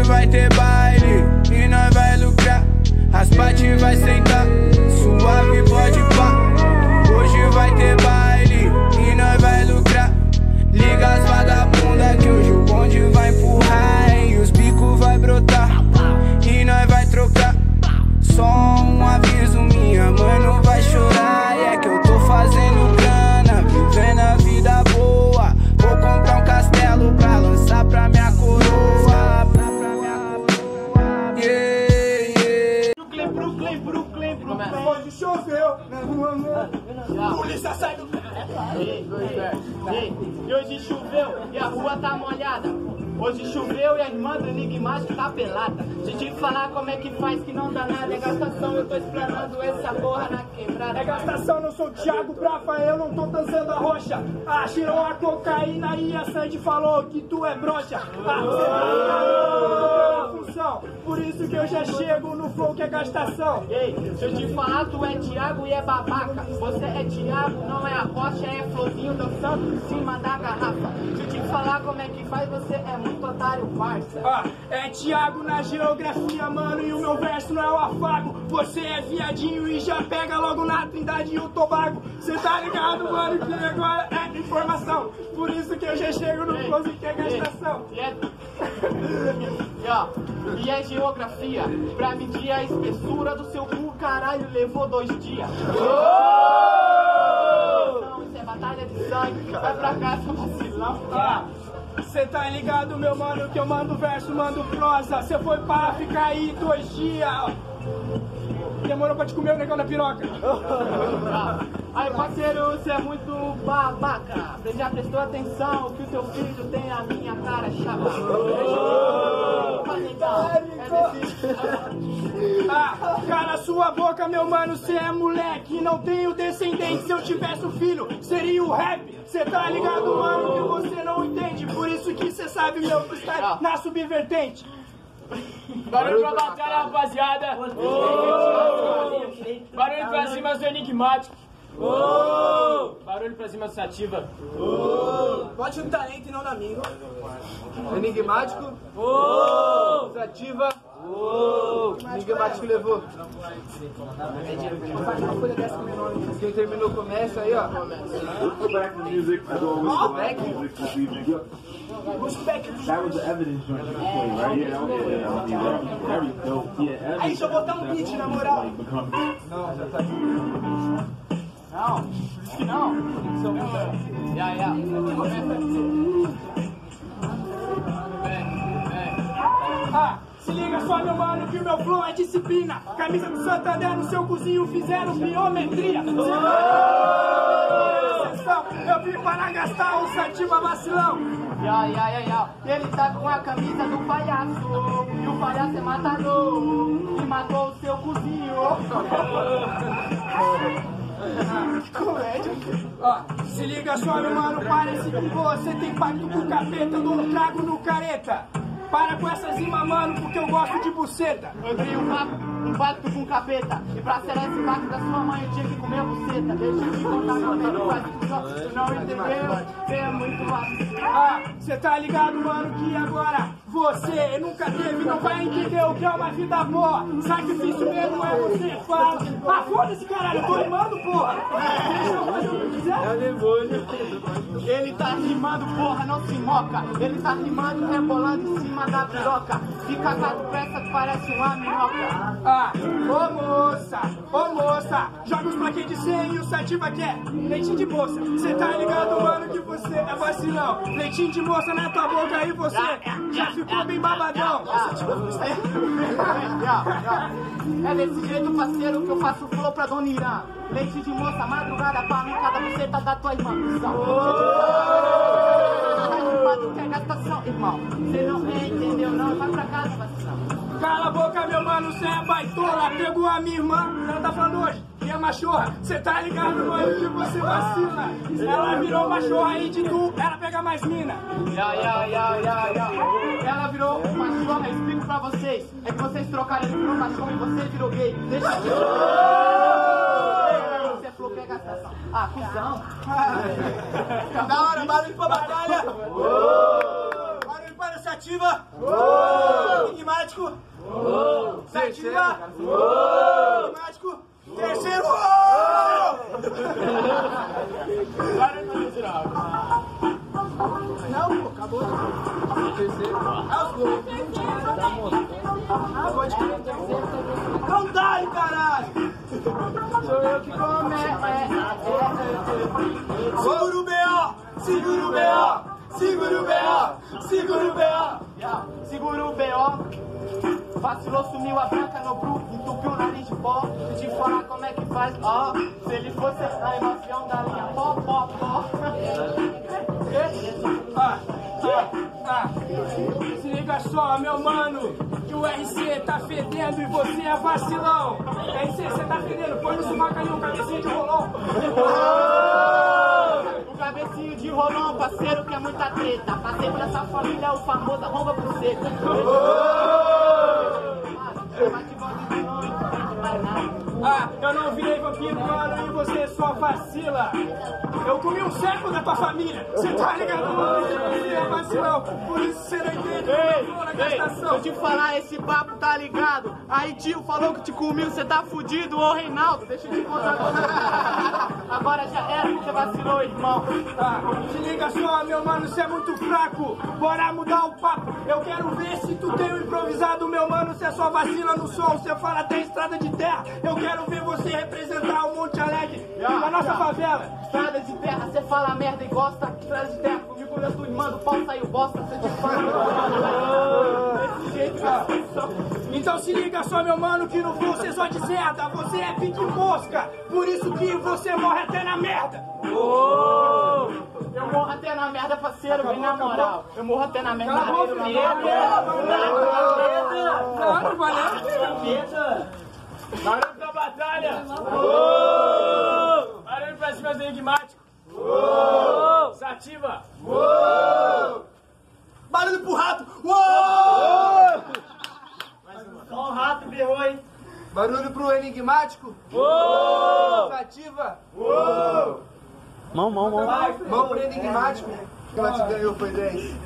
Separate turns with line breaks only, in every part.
vai ter baile e nós vai lucrar. As partes vai sentar, suave pode pá. Hoje vai ter baile e nós vai lucrar. Liga as vagabundas que hoje o bonde vai empurrar. E os bicos vai brotar e nós vai trocar. Só um aviso, minha mãe não vai chorar. É que eu tô fazendo grana, vivendo a vida boa. Vou comprar um castelo pra lançar pra minha coroa.
Brooklyn. Hoje choveu na rua, mano. Polícia sai do carro.
E hoje choveu e a rua tá molhada. Hoje choveu e a irmã do enigmático tá pelada. Deixa eu te falar como é que faz que não dá nada. É gastação, eu tô explanando essa porra na quebrada.
É gastação, não sou Thiago Brafa, eu não tô dançando a rocha. Ah, tirou a cocaína e a Sandy falou que tu é broxa. Ah, você tá ligado, função. Por isso que eu já chego no flow que é gastação.
Ei, deixa eu te falar, tu é Thiago e é babaca. Você é Thiago, não é a rocha, é florzinho dançando em cima da garrafa. Deixa eu te falar como é que faz, você é muito otário, parça.
Ah, é Thiago na geografia, mano, e o meu verso não é o afago. Você é viadinho e já pega logo na Trindade e o Tobago. Cê tá ligado, mano, que agora é informação. Por isso que eu já chego no close que é gastação.
E é geografia, pra medir a espessura do seu cu, caralho, levou 2 dias. Isso é batalha de sangue, vai pra casa, vacilão.
Cê tá ligado, meu mano, que eu mando verso, mando prosa. Cê foi pra ficar aí 2 dias. Demorou pra te comer o negão da piroca.
Aí, parceiro, você é muito babaca. Você já prestou atenção que o teu filho tem a minha cara chapa.
Ah, cala sua boca, meu mano, cê é moleque. Não tenho descendente, se eu tivesse um filho, seria o rap. Cê tá ligado, mano, que você não entende. Por isso que cê sabe meu freestyle na subvertente.
Barulho pra batalha, rapaziada. Barulho pra cima do enigmático. Barulho pra cima do Sativa.
Bote no talento e não na minha. Enigmático. Sativa. Enigmático levou. Quem terminou começa aí, ó.
Back music. That was the evidence joint you play, right? Yeah, very dope. Yeah,
aí, deixa eu botar um beat, na moral.
Não, já tá aqui. Não.
Ah, se liga só, meu mano, que o meu flow é disciplina. Camisa do Santander no seu cozinho fizeram biometria. Eu vim para gastar um Sativa vacilão.
Ele tá com a camisa do palhaço. E o palhaço é matador. E matou o seu cozinho.
Comédia. Ó, se liga só, meu mano, parece que você tem pacto com o capeta. Eu dou um trago no careta. Para com essas rimas, mano, porque eu gosto de buceta.
Eu dei um pacto com o capeta. E pra selar esse pacto da sua mãe eu tinha que comer a buceta. Deixa eu te contar como é que faz. Tu não entendeu? Você é muito fácil.
Ah, cê tá ligado, mano, que agora você nunca teve, não vai entender o que é uma vida boa. Sacrifício mesmo é você, fala. Ah, foda-se, caralho, eu tô rimando, porra. Deixa eu fazer o que quiser.
Ele tá rimando, porra, não se moca. Ele tá rimando, rebolando em cima da piroca. Fica com pressa que parece uma minhoca.
Ah, ô moça, joga os plaquês de 100 e o Sativa quer leitinho de moça. Cê tá ligado, mano, que você é vacilão. Leitinho de moça na tua boca aí você já ficou bem babadão.
É desse jeito, parceiro, que eu faço flow pra Dona Irã. Leite de moça, madrugada pra mim, cada buceta da tua irmã. Que é gastação, irmão. Cê não entendeu, não? Vai pra casa, vacilão.
Cala a boca, meu mano, cê é baitola. Pegou a minha irmã, ela tá falando hoje, e a machorra. Cê tá ligado, mano, que você vacila. Ela virou machorra e de tu, ela pega mais mina.
Ela virou machorra, explico pra vocês. É que vocês trocaram, ele virou machorra e você virou gay. Deixa eu... Você falou que é gastação. Ah, cuzão.
Da hora, barulho pra batalha. Barulho para a Sativa. enigmático. Sativa. Enigmático. Terceiro. Não, pô, acabou. Acabou de querer terceiro. Não dá, caralho.
Sou eu que começo.
Segura o B.O. Segura o B.O. Segura o B.O. Segura o B.O.
Segura o B.O. Vacilou, sumiu a branca no grupo, entupiu o nariz de pó. Deixa eu falar como é que faz, ó. Se ele fosse a emoção da linha pó, pó, pó.
Se liga só, meu mano, que o RC tá fedendo e você é vacilão. RC, você tá fedendo, põe no sumaco ali um cabecinho de rolão.
O cabecinho de rolão, parceiro, que é muita treta. Passei por essa família, o famoso arromba buceta.
Eu não virei vampiro, mano, e você só vacila. Eu comi um século da tua família, você tá ligado, mano? Você é vacilão, por isso você não entende na gastação.
Deixa eu te falar, esse papo tá ligado. Aí tio falou que te comiu, você tá fudido, ô Reinaldo. Deixa eu te contar como agora já era, você vacilou, irmão.
Se liga só, meu mano, você é muito fraco. Bora mudar o papo. Eu quero ver se tu tem um improvisado, meu mano. Você só vacila no som, você fala até estrada de terra. Eu quero ver você representar o Monte Alegre na nossa favela.
Estrada de terra, você fala merda e gosta. Estrada de terra, comigo eu tô irmão, pau saiu bosta. Você te fala desse jeito, cara.
Então se liga só, meu mano, que no flow você só deserta. Você é pique mosca, por isso que você morre até na merda.
Eu morro até na merda, parceiro, vem na moral. Eu morro até na merda.
Não valeu.
Barulho da batalha! Barulho pra cima do enigmático! Sativa!
Barulho pro rato!
Só um rato berrou, hein?
Barulho pro enigmático! Sativa!
Mão.
Mão pro enigmático! Que ela te ganhou, foi 10.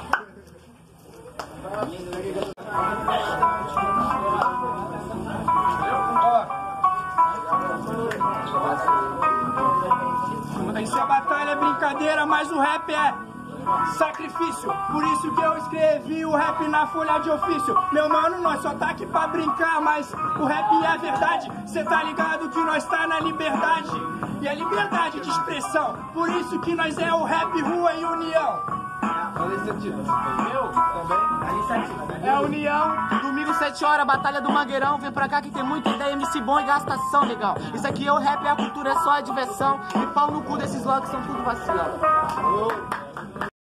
Isso é batalha, é brincadeira, mas o rap é sacrifício. Por isso que eu escrevi o rap na folha de ofício. Meu mano, nós só tá aqui pra brincar, mas o rap é a verdade. Cê tá ligado que nós tá na liberdade. E a liberdade de expressão. Por isso que nós é o rap, rua e união.
É a união, domingo 7 horas, batalha do Mangueirão. Vem pra cá que tem muita ideia, MC bom e gastação legal. Isso aqui é o rap, é a cultura, é só a diversão. E pau no cu desses locos, são tudo vacilão.